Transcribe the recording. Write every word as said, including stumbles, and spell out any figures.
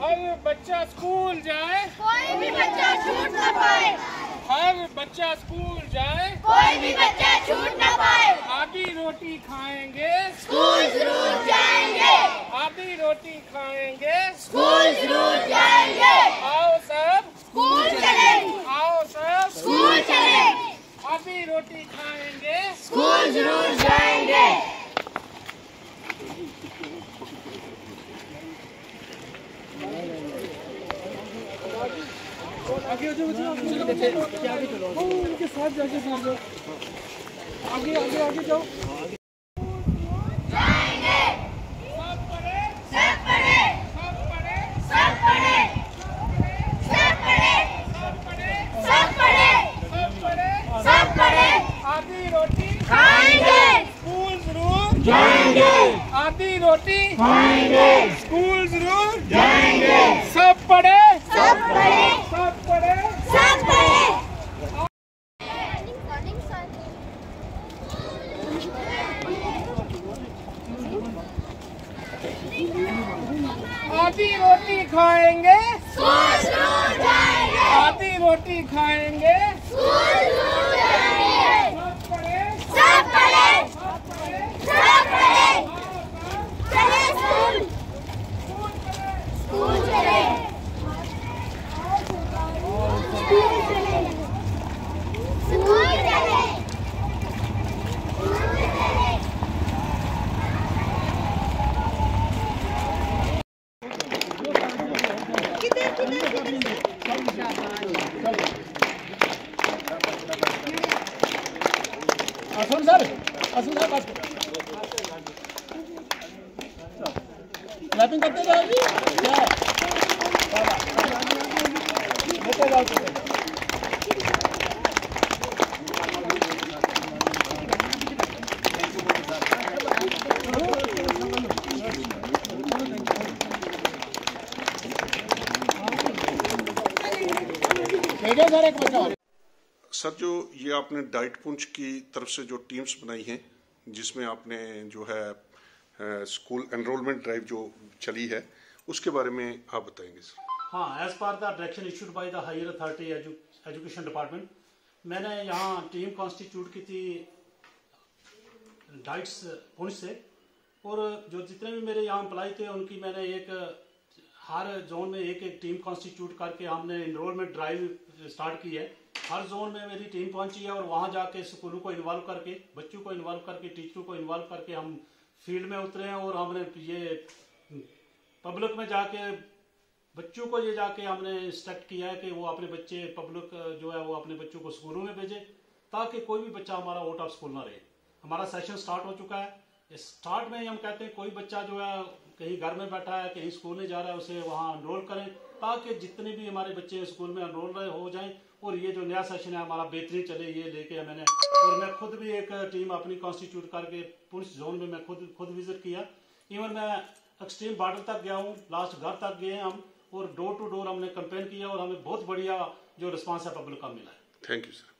हर बच्चा स्कूल जाए, कोई भी बच्चा छूट न पाए। हर बच्चा स्कूल जाए, कोई भी बच्चा छूट न पाए। आधी रोटी खाएंगे, स्कूल जरूर जाएंगे। आधी रोटी खाएंगे, स्कूल जरूर जाएंगे। आओ सब स्कूल चले, आओ सब स्कूल चले। आधी रोटी खाएंगे, स्कूल जरूर जाएंगे। आगे हो जाओ, आगे चलो, उनके साथ जाके साथ जाओ, आगे आगे आगे जाओ। जाएंगे। सब पढ़े, सब पढ़े, सब पढ़े, सब पढ़े, सब पढ़े, सब पढ़े, सब पढ़े, सब पढ़े, सब पढ़े। आधी रोटी खाएंगे, स्कूल जरूर जाएंगे। आधी रोटी खाएंगे, स्कूल जरूर जाएंगे। सब पढ़े, सब पढ़े, सब पढ़े, सब पढ़े। आधी रोटी खाएंगे, स्कूल जरूर जाएंगे। आधी रोटी खाएंगे, स्कूल जरूर जाएंगे। सब पढ़े, सब पढ़े, सब पढ़े, सब पढ़े। चले स्कूल, स्कूल चले, स्कूल चले, स्कूल चले, स्कूल चले। किधर किधर किधर असुन सर, असुन सर बात क्लैपिंग करते जाओ जी। क्या लेते जाओ लेते जाओ। सर एक बच्चा सर, जो ये आपने डाइट पुंछ की तरफ से जो टीम्स बनाई हैं, जिसमें आपने जो है स्कूल एनरोलमेंट ड्राइव जो चली है, उसके बारे में आप बताएंगे सर। हाँ, as per the direction issued by the higher authority education department, मैंने यहाँ टीम कॉन्स्टिट्यूट की थी डाइट्स पुंछ से, और जो जितने भी मेरे यहाँ एम्प्लॉय थे उनकी मैंने एक हर जोन में एक एक टीम कॉन्स्टिट्यूट करके हमने एनरोलमेंट ड्राइव स्टार्ट की है। हर जोन में मेरी टीम पहुंची है और वहां जाके स्कूलों को इन्वॉल्व करके, बच्चों को इन्वॉल्व करके, टीचरों को इन्वॉल्व करके हम फील्ड में उतरे हैं। और हमने ये पब्लिक में जाके बच्चों को ये जाके हमने इंस्ट्रक्ट किया है कि वो अपने बच्चे, पब्लिक जो है वो अपने बच्चों को स्कूलों में भेजे, ताकि कोई भी बच्चा हमारा आउट ऑफ स्कूल ना रहे। हमारा सेशन स्टार्ट हो चुका है। स्टार्ट में ही हम कहते हैं कोई बच्चा जो है कहीं घर में बैठा है, कहीं स्कूल नहीं जा रहा है, उसे वहाँ एनरोल करें, ताकि जितने भी हमारे बच्चे स्कूल में एनरोल रहे हो जाएं और ये जो नया सेशन है हमारा बेहतरीन चले, ये लेके मैंने, और मैं खुद भी एक टीम अपनी कॉन्स्टिट्यूट करके पुंछ जोन में मैं खुद खुद विजिट किया। इवन मैं एक्सट्रीम बॉर्डर तक गया हूँ, लास्ट घर तक गए हम, और डोर टू डोर हमने कैंपेन किया और हमें बहुत बढ़िया जो रिस्पॉन्स है पब्लिक का मिला है। Thank you sir.